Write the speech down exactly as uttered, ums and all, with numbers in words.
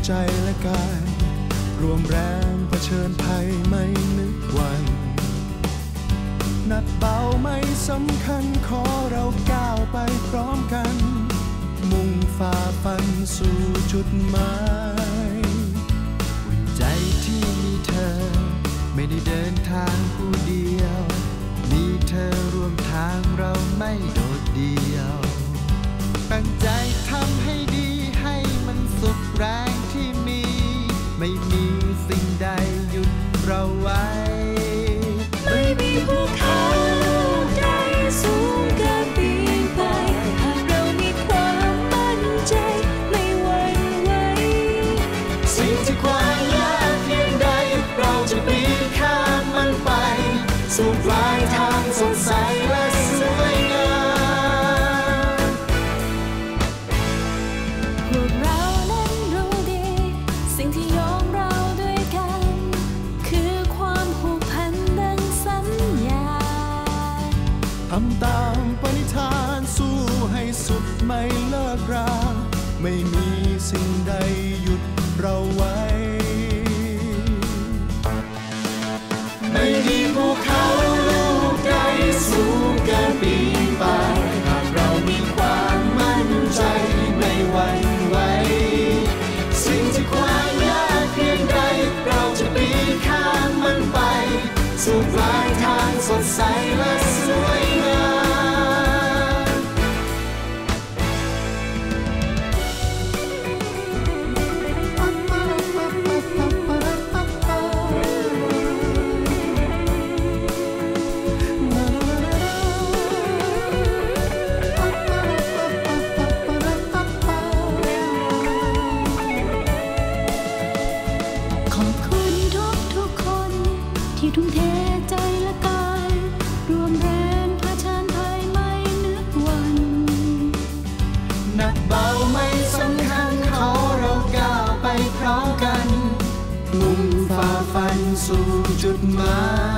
ใจและกายรวมแรงเผชิญภัยไม่นึกวันหนักเบาไม่สำคัญขอเราก้าวไปพร้อมกันมุ่งฝ่าฟันสู่จุดหมายอุ่นใจที่มีเธอไม่ได้เดินทางผู้เดียวมีเธอร่วมทางเราไม่โดดเดี่ยวตั้งใจทำให้ดีให้มันสุดแรงที่มีไม่มีสิ่งใดหยุดเราไว้ไม่มีภูเขาใดสูงเกินปีนไปหากเรามีความมั่นใจไม่หวั่นไหวสิ่งที่กว้างยากเพียงใดเราจะปีนข้ามมันไปสู่ปลายทางสดใสและสวยงามพวกเรานั้นรู้ดีสิ่งที่โยงเราด้วยกันคือความผูกพันดังสัญญาทำตามปณิธานสู้ให้สุดไม่เลิกราไม่มีสิ่งใดหยุดเราไว้ไม่มีภูเขาลูกใดสูงเกินปีนไปหากเรามีความมั่นใจไม่หวั่นไหวสิ่งที่กว้างยากเพียงใดเราจะปีนข้ามมันไปสู่ปลายทางสดใสและสวยงามที่ทุ่มเทใจและกายรวมแรงเผชิญภัยไม่นึกวันหนักเบาไม่สำคัญขอเราก้าวไปพร้อมกันมุ่งฝ่าฟันสู่จุดหมาย